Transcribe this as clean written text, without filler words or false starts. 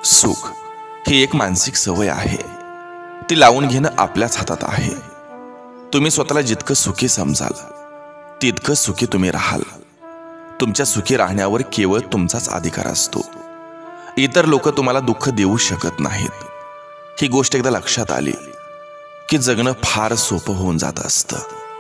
सुख ही एक मानसिक सवय आहे. ती लावून घेणं आपल्याच हातात आहे. तुम्ही स्वतःला जितकं सुखी समजाल तितकं सुखी तुम्ही राहाल. तुमच्या सुखी राहण्यावर केवळ तुमचाच अधिकार असतो. इतर लोक तुम्हाला दुःख देऊ शकत नाहीत. ही गोष्ट एकदा लक्षात आली की जगणं फार सोपं होऊन जात असतं.